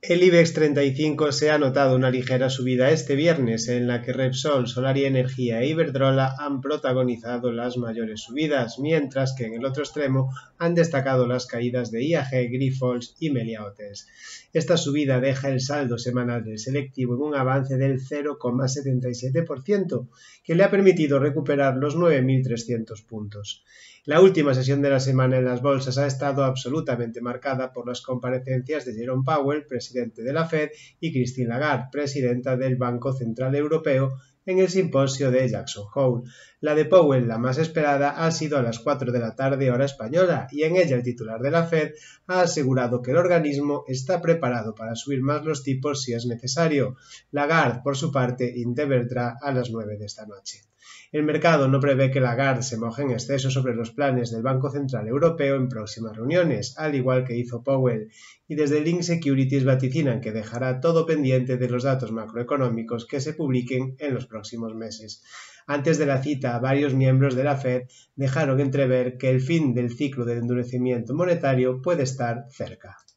El IBEX 35 se ha notado una ligera subida este viernes, en la que Repsol, Solaria Energía e Iberdrola han protagonizado las mayores subidas, mientras que en el otro extremo han destacado las caídas de IAG, Grifols y Meliá Hotels. Esta subida deja el saldo semanal del selectivo en un avance del 0,77%, que le ha permitido recuperar los 9.300 puntos. La última sesión de la semana en las bolsas ha estado absolutamente marcada por las comparecencias de Jerome Powell, presidente de la Fed, y Christine Lagarde, presidenta del Banco Central Europeo, en el simposio de Jackson Hole. La de Powell, la más esperada, ha sido a las 4 de la tarde hora española, y en ella el titular de la Fed ha asegurado que el organismo está preparado para subir más los tipos si es necesario. Lagarde, por su parte, intervendrá a las 9 de esta noche. El mercado no prevé que Lagarde se moje en exceso sobre los planes del Banco Central Europeo en próximas reuniones, al igual que hizo Powell, y desde Link Securities vaticinan que dejará todo pendiente de los datos macroeconómicos que se publiquen en los próximos meses. Antes de la cita, varios miembros de la Fed dejaron entrever que el fin del ciclo de endurecimiento monetario puede estar cerca.